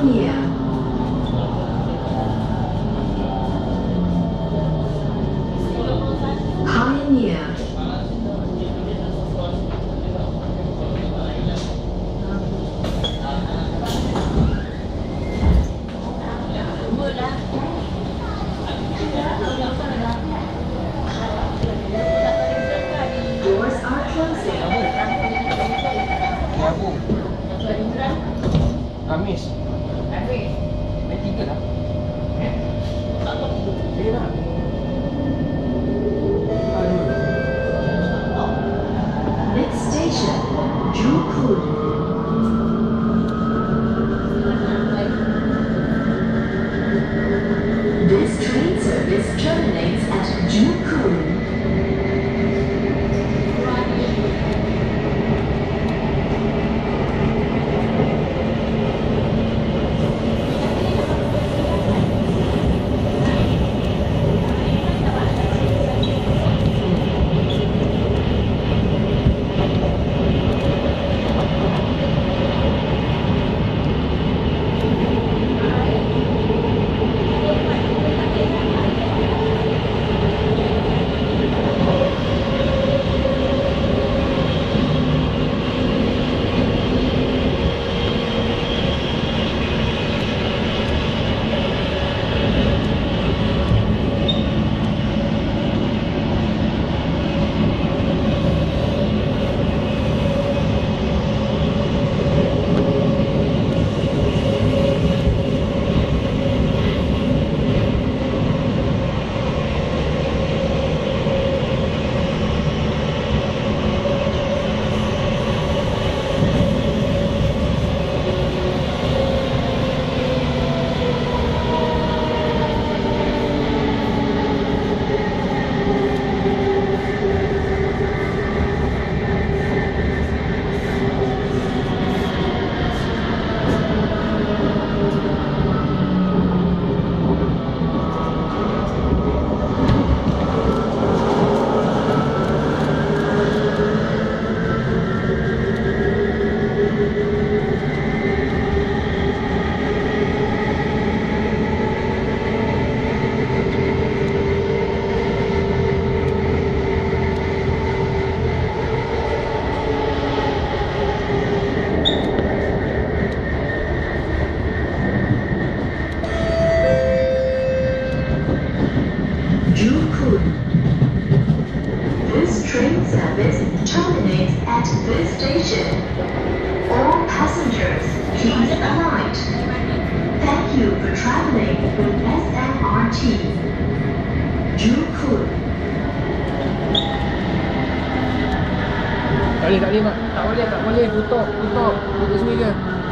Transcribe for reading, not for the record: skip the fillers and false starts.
Pioneer. Pioneer. Doors are closing. Rabu. Kamis. Hari 3 lah. Okey tak? Next station, Jukun. This train service terminates at Jukun. Jukun. This train service terminates at this station. All passengers, please alight. Thank you for traveling with SMRT. Jukun. Tak boleh mak. Tak boleh. Tutup sini je.